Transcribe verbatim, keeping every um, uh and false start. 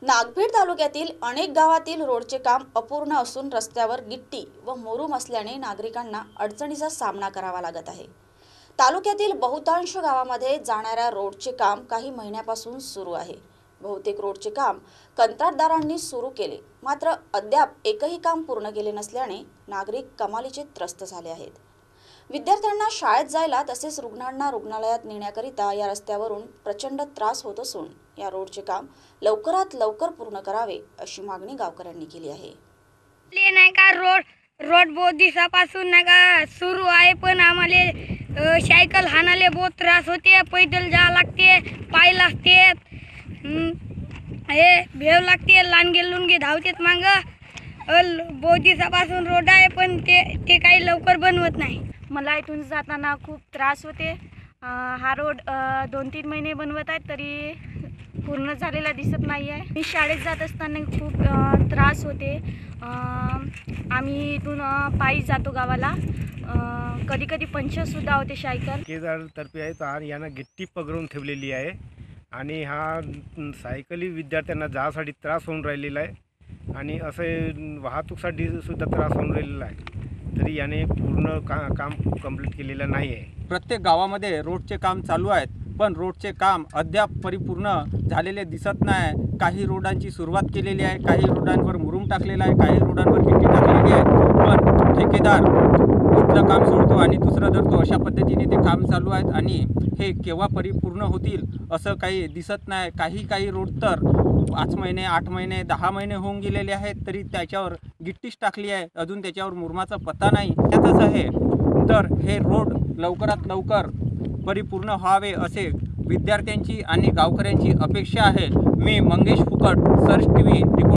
नागभीड तालुक्यातील अनेक गावातील रोडचे काम अपूर्ण असून रस्त्यावर गिट्टी व मुरूम असल्याने नागरिकांना अडचणीचा सामना करावा लागत आहे। तालुक्यातील बहुतांश गावामध्ये जाणाऱ्या रोडचे काम काही महिन्यापासून सुरू आहे। बहुतेक रोडचे काम कंत्राटदारांनी सुरू केले, मात्र अद्याप एकही काम पूर्ण केले नसल्याने नागरिक कमालीचे त्रस्त झाले आहेत। विद्यार्थ्यांना शाळेत जायला तसेच रुग्णांना रुग्णालयात नेण्याकरिता या रस्त्यावरून प्रचंड त्रास होत असून या रोडचे काम लवकरात लवकर पूर्ण करावे अशी मागणी गावकऱ्यांनी केली आहे। ले नाही का रोड रोड बहुत दिवसापासून नाही का सुरू आहे, पण आम्हाला सायकल हाणाले बहुत त्रास होते, पैदल जा लागते, पाय लागते, हे भेव लागते, लांडगे लुंगे धावतेत मांग। बहुत दिवसापासून रोड आहे, पण ते ते काही लवकर बनवत नाही। मला इथून जाताना खूप त्रास होते। हा रोड दोन तीन महिने बनवत आहेत तरी पूर्ण झालेला दिसत नाही आहे। मी शाळेत जात असताना खूप त्रास होते। आम्ही इथून पायी जातो गावाला, कधी कधी पंचर सुद्धा होते सायकल। केदारतर्फे आहेत आणि यांना गिट्टी पगरून ठेवलेली आहे आणि हा सायकली विद्यार्थ्यांना जासाठी त्रास होऊन राहिलेला आहे आणि असे वाहतूकसाठी सुद्धा त्रास होऊन राहिलेला आहे, तरी याने पूर्ण का काम कंप्लीट केलेलं नाही आहे। प्रत्येक गावामध्ये रोडचे काम चालू आहेत, पण रोडचे काम अद्याप परिपूर्ण झालेले दिसत नाही। काही रोडांची सुरुवात केलेली आहे, काही रोडांवर मुरूम टाकलेला आहे, काही रोडांवर गिट्टी टाकलेली आहे, पण ठेकेदार दुसरं काम सोडतो आणि दुसरं धरतो, अशा पद्धतीने ते काम चालू आहेत आणि हे केव्हा परिपूर्ण होतील असं काही दिसत नाही। काही काही रोड तर पाच महिने आठ महिने दहा महिने होऊन गेलेले आहेत, तरी त्याच्यावर गिट्टीच टाकली आहे, अजून त्याच्यावर मुरमाचा पत्ता नाही। त्यातच आहे तर हे रोड लवकरात लवकर परिपूर्ण व्हावे असे विद्यार्थ्यांची आणि गावकऱ्यांची अपेक्षा आहे। मी मंगेश फुकट, सर्च टीव्ही रिपोर्ट।